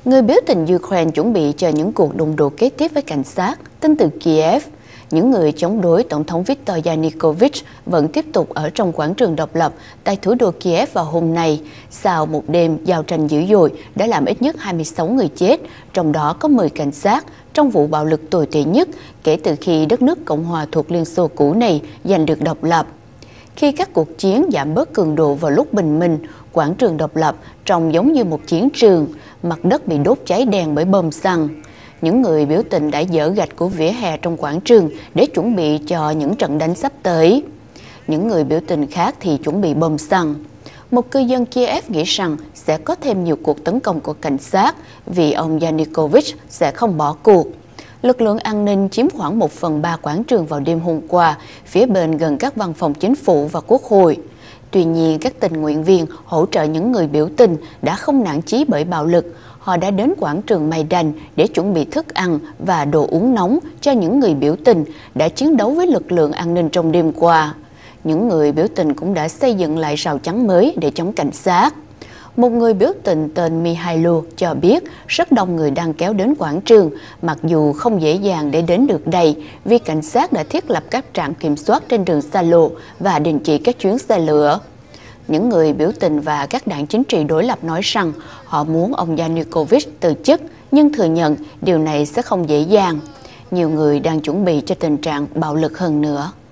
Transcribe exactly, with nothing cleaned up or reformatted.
Người biểu tình Ukraine chuẩn bị cho những cuộc đụng độ kế tiếp với cảnh sát. Tin từ Kiev, những người chống đối Tổng thống Viktor Yanukovych vẫn tiếp tục ở trong quảng trường độc lập tại thủ đô Kiev vào hôm nay. Sau một đêm giao tranh dữ dội đã làm ít nhất hai mươi sáu người chết, trong đó có mười cảnh sát, trong vụ bạo lực tồi tệ nhất kể từ khi đất nước Cộng hòa thuộc Liên Xô cũ này giành được độc lập. Khi các cuộc chiến giảm bớt cường độ vào lúc bình minh, quảng trường độc lập trông giống như một chiến trường, mặt đất bị đốt cháy đen bởi bom xăng. Những người biểu tình đã dỡ gạch của vỉa hè trong quảng trường để chuẩn bị cho những trận đánh sắp tới. Những người biểu tình khác thì chuẩn bị bom xăng. Một cư dân Kiev nghĩ rằng sẽ có thêm nhiều cuộc tấn công của cảnh sát vì ông Yanukovych sẽ không bỏ cuộc. Lực lượng an ninh chiếm khoảng một phần ba quảng trường vào đêm hôm qua, phía bên gần các văn phòng chính phủ và quốc hội. Tuy nhiên, các tình nguyện viên hỗ trợ những người biểu tình đã không nản chí bởi bạo lực. Họ đã đến quảng trường Maidan để chuẩn bị thức ăn và đồ uống nóng cho những người biểu tình đã chiến đấu với lực lượng an ninh trong đêm qua. Những người biểu tình cũng đã xây dựng lại rào chắn mới để chống cảnh sát. Một người biểu tình tên Mihailo cho biết rất đông người đang kéo đến quảng trường, mặc dù không dễ dàng để đến được đây vì cảnh sát đã thiết lập các trạm kiểm soát trên đường xa lộ và đình chỉ các chuyến xe lửa. Những người biểu tình và các đảng chính trị đối lập nói rằng họ muốn ông Yanukovych từ chức, nhưng thừa nhận điều này sẽ không dễ dàng. Nhiều người đang chuẩn bị cho tình trạng bạo lực hơn nữa.